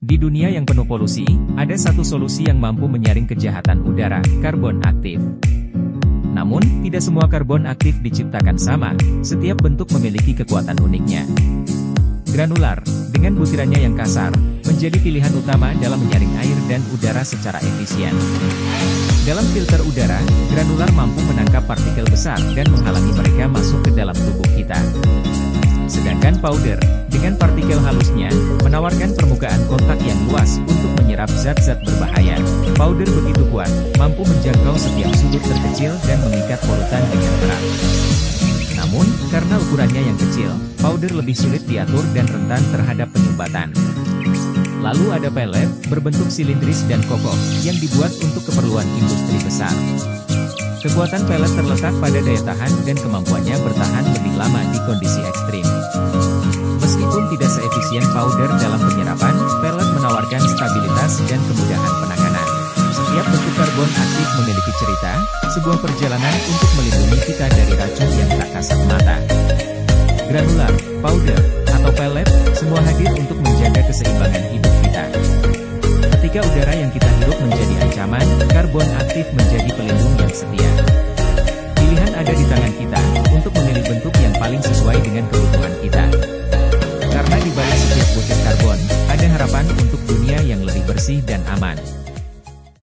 Di dunia yang penuh polusi, ada satu solusi yang mampu menyaring kejahatan udara, karbon aktif. Namun, tidak semua karbon aktif diciptakan sama, setiap bentuk memiliki kekuatan uniknya. Granular, dengan butirannya yang kasar, menjadi pilihan utama dalam menyaring air dan udara secara efisien. Dalam filter udara, granular mampu menangkap partikel besar dan menghalangi mereka masuk ke dalam tubuh kita. Sedangkan powder, dengan partikel halusnya, menawarkan permukaan kontak yang luas untuk menyerap zat-zat berbahaya. Powder begitu kuat, mampu menjangkau setiap sudut terkecil dan mengikat polutan dengan erat. Namun, karena ukurannya yang kecil, powder lebih sulit diatur dan rentan terhadap penyumbatan. Lalu ada pellet, berbentuk silindris dan kokoh, yang dibuat untuk keperluan industri besar. Kekuatan pellet terletak pada daya tahan dan kemampuannya bertahan lebih lama di kondisi ekstrim. Meskipun tidak seefisien powder dalam penyerapan, pellet menawarkan stabilitas dan kemudahan penanganan. Setiap bentuk karbon aktif memiliki cerita, sebuah perjalanan untuk melindungi kita dari racun yang tak kasat mata. Granular, powder, atau pellet, semua hadir untuk menjaga keseimbangan hidup kita. Ketika udara yang kita hirup menjadi ancaman, karbon aktif menjadi pelindung yang setia. Pilihan ada di tangan kita, untuk memilih bentuk yang paling sesuai dengan kebutuhan kita. Karena di balik setiap butir karbon, ada harapan untuk dunia yang lebih bersih dan aman.